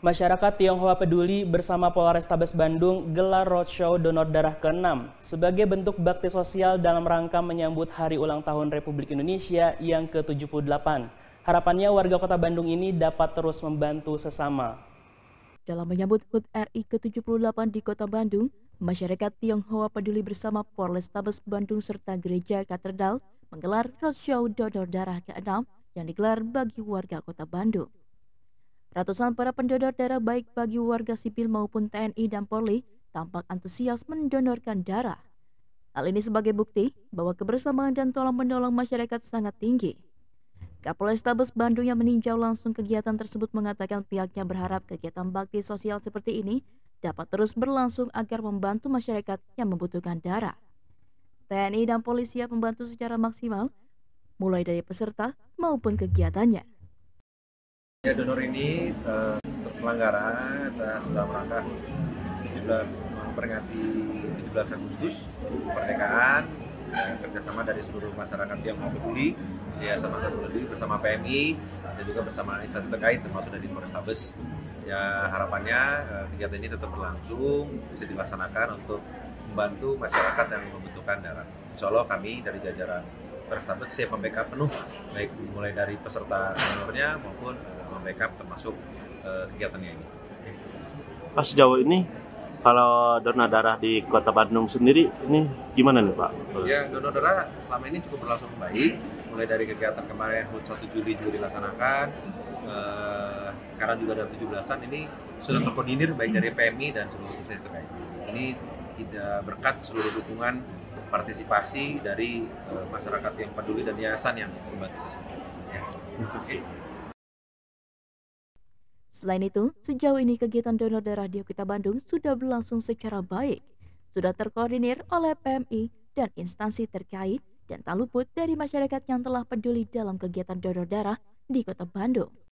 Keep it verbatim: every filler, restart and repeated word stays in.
Masyarakat Tionghoa Peduli bersama Polrestabes Bandung gelar roadshow donor darah keenam sebagai bentuk bakti sosial dalam rangka menyambut Hari Ulang Tahun Republik Indonesia yang ke tujuh puluh delapan. Harapannya warga Kota Bandung ini dapat terus membantu sesama. Dalam menyambut H U T R I ke tujuh puluh delapan di Kota Bandung, masyarakat Tionghoa Peduli bersama Polrestabes Bandung serta Gereja Katedral menggelar roadshow donor darah keenam yang digelar bagi warga Kota Bandung. Ratusan para pendonor darah baik bagi warga sipil maupun T N I dan Polri tampak antusias mendonorkan darah. Hal ini sebagai bukti bahwa kebersamaan dan tolong-menolong masyarakat sangat tinggi. Kapolrestabes Bandung yang meninjau langsung kegiatan tersebut mengatakan pihaknya berharap kegiatan bakti sosial seperti ini dapat terus berlangsung agar membantu masyarakat yang membutuhkan darah. T N I dan Polri siap membantu secara maksimal, mulai dari peserta maupun kegiatannya. Ya, donor ini uh, terselenggara atas dalam rangka tujuh belas memperingati tujuh belas Agustus kemerdekaan, uh, kerjasama dari seluruh masyarakat Tionghoa Peduli, Yayasan Mata Peduli bersama P M I dan juga bersama instansi terkait termasuk dari Polrestabes. Ya, harapannya uh, kegiatan ini tetap berlangsung, bisa dilaksanakan untuk membantu masyarakat yang membutuhkan darah. Insya Allah kami dari jajaran Polrestabes siap membackup penuh, baik mulai dari peserta donornya maupun membackup termasuk uh, kegiatannya ini. Pas sejauh ini, kalau donor darah di Kota Bandung sendiri, ini gimana nih Pak? Ya, donor darah selama ini cukup berlangsung baik, mulai dari kegiatan kemarin H U T satu Juli juga dilaksanakan, uh, sekarang juga ada tujuh belasan, ini sudah terkoordinir baik dari P M I dan seluruh instansi terkait. Ini tidak berkat seluruh dukungan partisipasi dari uh, masyarakat yang peduli dan yayasan yang membantu tersebut. Ya, terima kasih. Selain itu, sejauh ini kegiatan donor darah di Kota Bandung sudah berlangsung secara baik, sudah terkoordinir oleh P M I dan instansi terkait dan tak luput dari masyarakat yang telah peduli dalam kegiatan donor darah di Kota Bandung.